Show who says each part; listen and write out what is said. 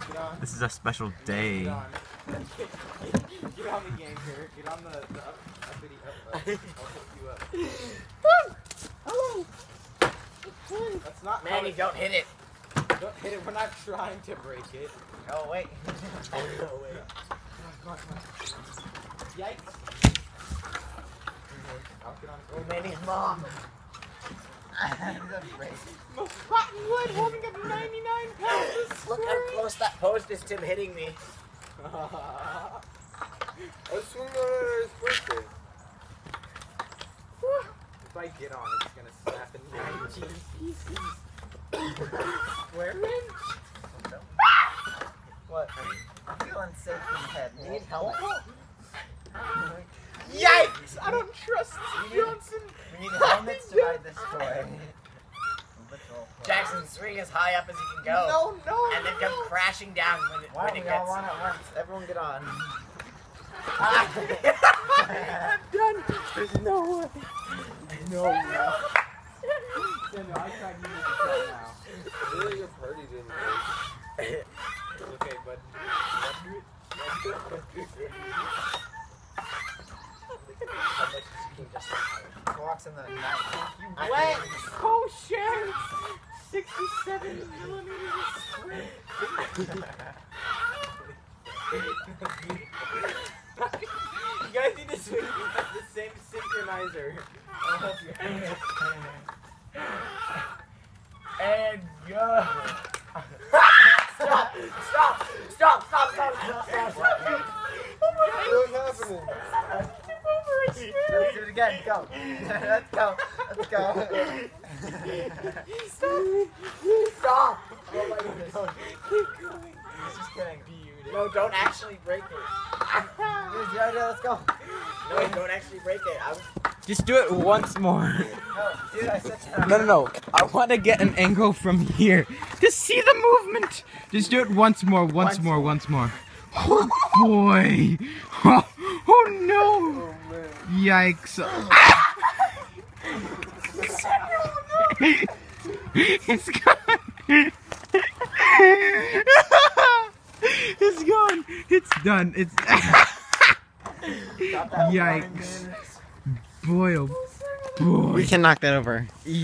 Speaker 1: This is a special day.
Speaker 2: Get on the game here. Get on the uppity up. I'll pick you up. Hello. That's not.
Speaker 3: Manny, don't hit it.
Speaker 2: Don't hit it. We're not trying to break it.
Speaker 3: Oh wait.
Speaker 2: Oh wait. Come on. Yikes. I'll get on.
Speaker 3: Oh, Manny's mom.
Speaker 2: Most rotten wood holding up 99 pounds.
Speaker 3: Look how close that post is to him hitting me.
Speaker 2: I was swinging on his birthday. If I get on, it's gonna snap in 19 pieces. Square inch?
Speaker 3: What? I'm feeling safe in the head. You need help?
Speaker 2: Yikes! I don't trust Johnson.
Speaker 3: We need helmets to ride this toy. Jackson, swing as high up as you can go.
Speaker 2: No.
Speaker 3: And then come crashing down when it gets.
Speaker 4: One at once. Everyone get on.
Speaker 2: I'm done. There's no way. No way. Samuel, I tried using the gun now. Really, your party didn't work. Okay, bud.
Speaker 4: Walks in the night.
Speaker 2: Wet potion! 67 millimeters of square. You guys need to swing at the same synchronizer. I'll help you.
Speaker 3: And go. Stop.
Speaker 2: What's happening?
Speaker 4: Let's do it again. Go. Let's go.
Speaker 3: Stop.
Speaker 2: Oh my goodness. Keep going.
Speaker 4: He's just kidding.
Speaker 3: No, don't actually break it.
Speaker 4: Let's go.
Speaker 3: No, don't actually break it.
Speaker 1: Just do it once more.
Speaker 4: No, dude, I said to
Speaker 1: No. I want to get an angle from here. Just see the movement. Just do it once more. Oh boy. Oh no. Yikes. It's gone. It's gone. It's done. It's yikes. Boy, oh boy.
Speaker 4: We can knock that over.